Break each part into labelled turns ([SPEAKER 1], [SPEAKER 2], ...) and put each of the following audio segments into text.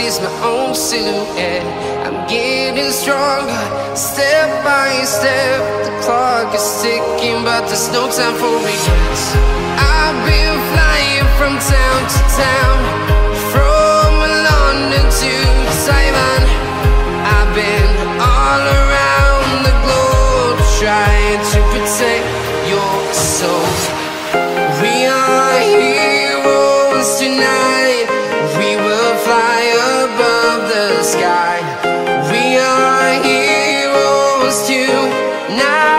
[SPEAKER 1] see's my own silhouette. I'm getting stronger, step by step. The clock is ticking, but there's no time for regrets. I've been flying from town to town, from London to Taiwan. I've been all around the globe, trying to protect your soul. We are heroes tonight. We will fly above the sky. We are heroes tonight.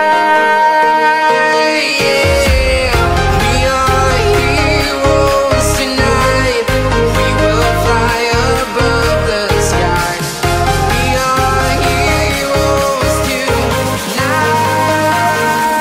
[SPEAKER 1] Yeah. We are heroes tonight. We will fly above the sky. We are heroes tonight.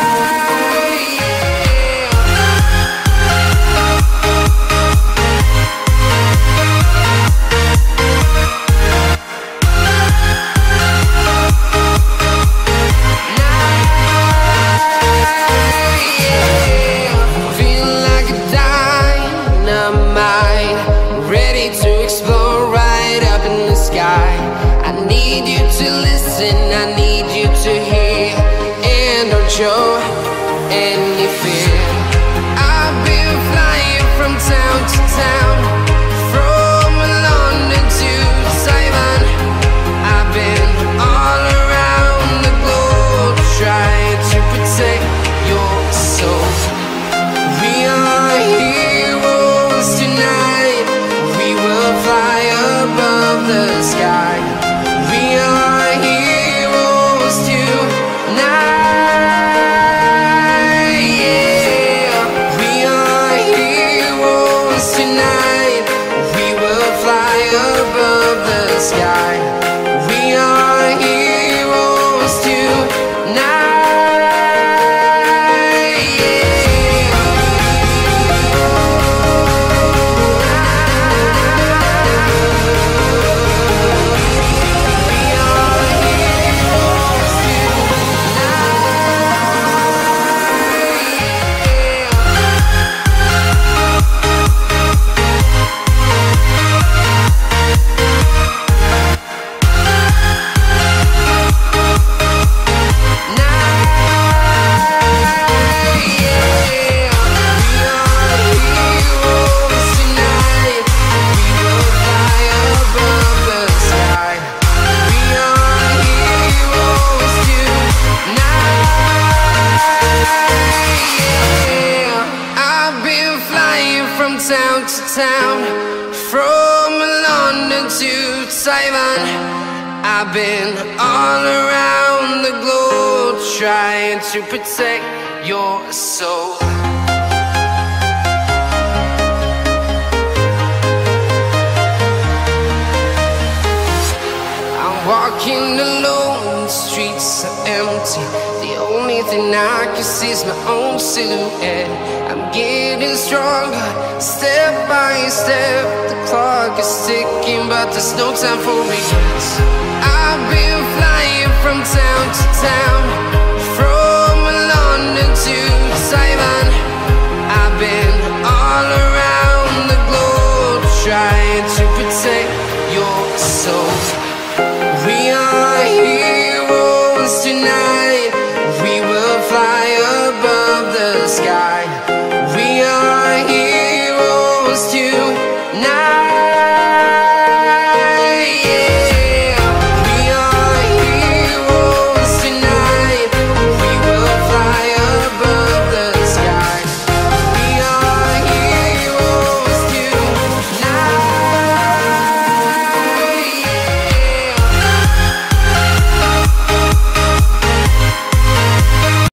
[SPEAKER 1] I need you to listen, I need you to hear, and don't show any fear. I've been flying from town to town, from London to Taiwan. I've been all around the globe, trying to protect your soul. We are heroes tonight. We will fly above the sky. We are heroes tonight. Yeah. We are heroes tonight. We will fly above the sky. We are heroes tonight. Town to town, from London to Taiwan. I've been all around the globe, trying to protect your soul. I'm walking alone, the streets are empty. The only thing I can see is my own silhouette. I'm getting stronger, step by step. The clock is ticking, but there's no time for regrets. I've been flying from town to town, from London to